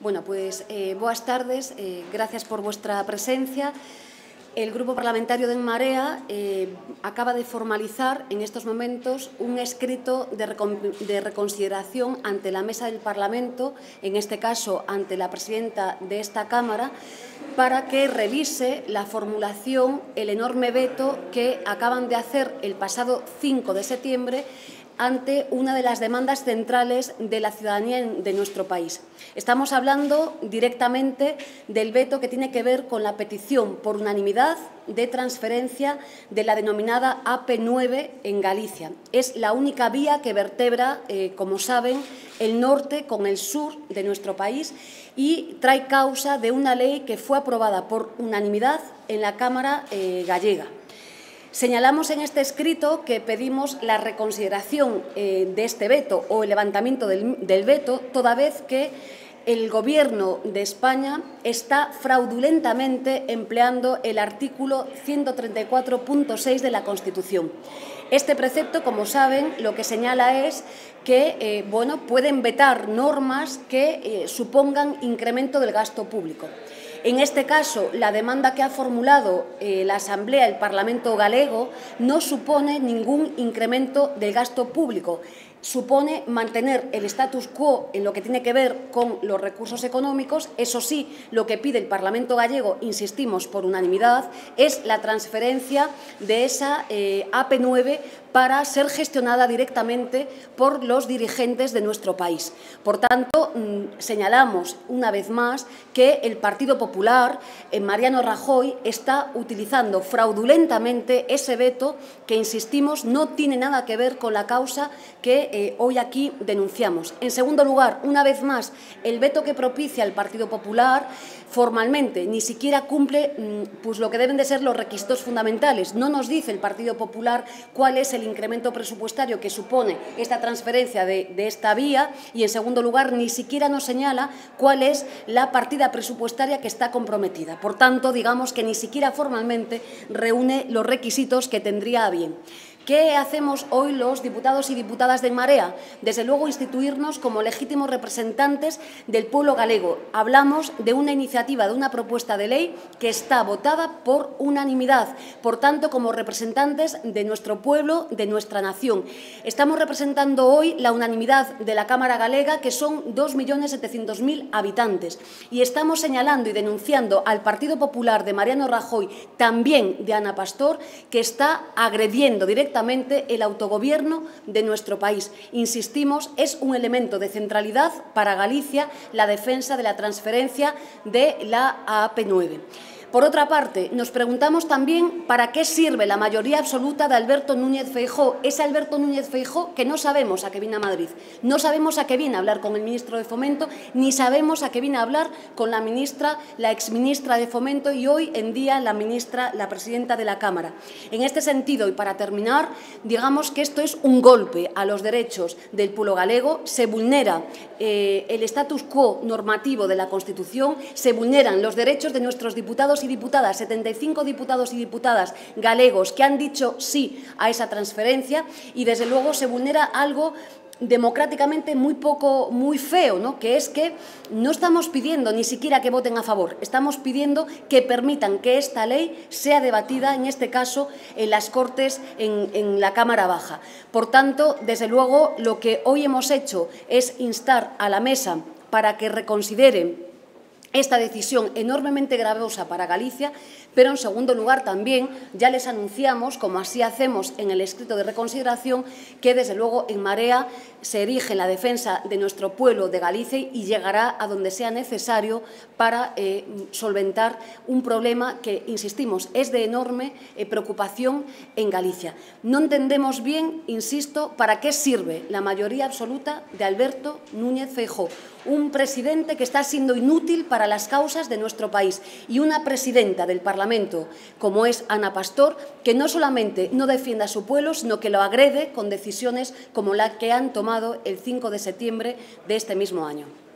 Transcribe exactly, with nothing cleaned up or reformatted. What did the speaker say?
Bueno, pues eh, boas tardes, eh, gracias por vuestra presencia. El Grupo Parlamentario de En Marea eh, acaba de formalizar en estos momentos un escrito de, recon de reconsideración ante la Mesa del Parlamento, en este caso ante la presidenta de esta Cámara, para que revise la formulación, el enorme veto que acaban de hacer el pasado cinco de septiembre ante una de las demandas centrales de la ciudadanía de nuestro país. Estamos hablando directamente del veto que tiene que ver con la petición por unanimidad de transferencia de la denominada A P nueve en Galicia. Es la única vía que vertebra, eh, como saben, el norte con el sur de nuestro país y trae causa de una ley que fue aprobada por unanimidad en la Cámara eh, gallega. Señalamos en este escrito que pedimos la reconsideración eh, de este veto o el levantamiento del, del veto, toda vez que el Gobierno de España está fraudulentamente empleando el artículo ciento treinta y cuatro punto seis de la Constitución. Este precepto, como saben, lo que señala es que eh, bueno, pueden vetar normas que eh, supongan incremento del gasto público. En este caso, la demanda que ha formulado eh, la Asamblea, el Parlamento galego, no supone ningún incremento del gasto público. Supone mantener el status quo en lo que tiene que ver con los recursos económicos. Eso sí, lo que pide el Parlamento gallego, insistimos, por unanimidad, es la transferencia de esa eh, A P nueve para ser gestionada directamente por los dirigentes de nuestro país. Por tanto, mmm, señalamos una vez más que el Partido Popular, eh, Mariano Rajoy, está utilizando fraudulentamente ese veto que, insistimos, no tiene nada que ver con la causa que eh, hoy aquí denunciamos. En segundo lugar, una vez más, el veto que propicia el Partido Popular formalmente ni siquiera cumple mmm, pues lo que deben de ser los requisitos fundamentales. No nos dice el Partido Popular cuál es el incremento presupuestario que supone esta transferencia de, de esta vía y, en segundo lugar, ni siquiera nos señala cuál es la partida presupuestaria que está comprometida. Por tanto, digamos que ni siquiera formalmente reúne los requisitos que tendría a bien. ¿Qué hacemos hoy los diputados y diputadas de En Marea? Desde luego, instituirnos como legítimos representantes del pueblo galego. Hablamos de una iniciativa, de una propuesta de ley que está votada por unanimidad, por tanto, como representantes de nuestro pueblo, de nuestra nación. Estamos representando hoy la unanimidad de la Cámara galega, que son dos millones setecientos mil habitantes, y estamos señalando y denunciando al Partido Popular de Mariano Rajoy, también de Ana Pastor, que está agrediendo directamente el autogobierno de nuestro país. Insistimos, es un elemento de centralidad para Galicia la defensa de la transferencia de la A P nueve. Por otra parte, nos preguntamos también para qué sirve la mayoría absoluta de Alberto Núñez Feijóo, ese Alberto Núñez Feijóo que no sabemos a qué viene a Madrid, no sabemos a qué viene a hablar con el ministro de Fomento, ni sabemos a qué viene a hablar con la ministra, la exministra de Fomento y hoy en día la ministra, la presidenta de la Cámara. En este sentido, y para terminar, digamos que esto es un golpe a los derechos del pueblo galego, se vulnera eh, el status quo normativo de la Constitución, se vulneran los derechos de nuestros diputados y diputadas, setenta y cinco diputados y diputadas galegos que han dicho sí a esa transferencia y, desde luego, se vulnera algo democráticamente muy poco, muy feo, ¿no? Que es que no estamos pidiendo ni siquiera que voten a favor, estamos pidiendo que permitan que esta ley sea debatida, en este caso, en las Cortes, en, en la Cámara Baja. Por tanto, desde luego, lo que hoy hemos hecho es instar a la mesa para que reconsidere esta decisión enormemente gravosa para Galicia, pero, en segundo lugar, también ya les anunciamos, como así hacemos en el escrito de reconsideración, que, desde luego, En Marea se erige en la defensa de nuestro pueblo de Galicia y llegará a donde sea necesario para eh, solventar un problema que, insistimos, es de enorme eh, preocupación en Galicia. No entendemos bien, insisto, para qué sirve la mayoría absoluta de Alberto Núñez Feijóo, un presidente que está siendo inútil para las causas de nuestro país, y una presidenta del Parlamento como es Ana Pastor, que no solamente no defiende a su pueblo, sino que lo agrede con decisiones como la que han tomado el cinco de septiembre de este mismo año.